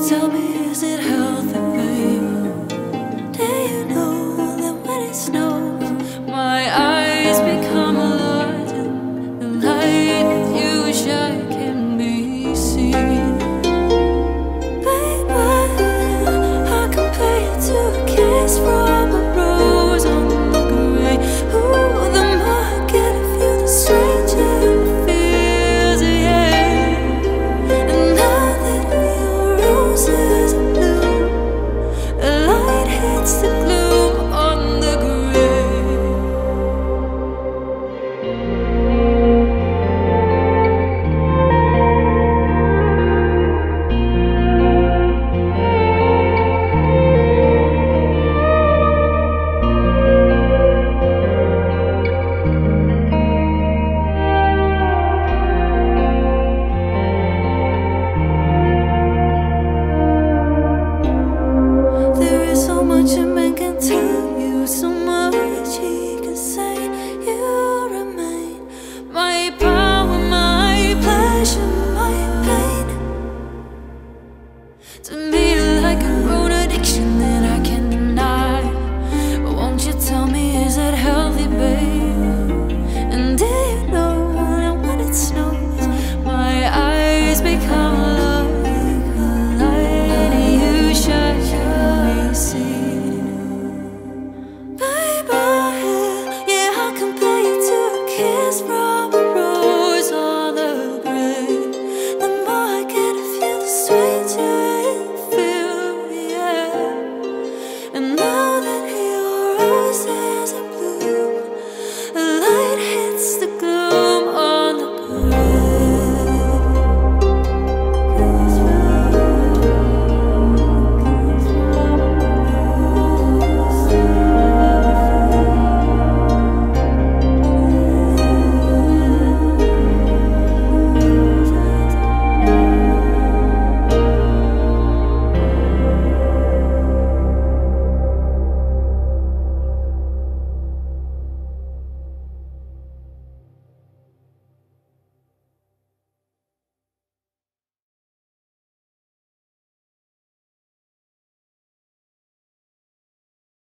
Tell me, is it healthy, babe? Do you know that when it snows, my eyes become alert and the light with you shine can be seen? Baby, I compare you to a kiss from a rose on the grave. Ooh, the more I get of you, the stranger it feels, yeah. And now that your roses are blue, a light hits the gloom on the grave. There is so much a man can tell you, so much he can say. You remain my power, my pleasure, my pain. To me,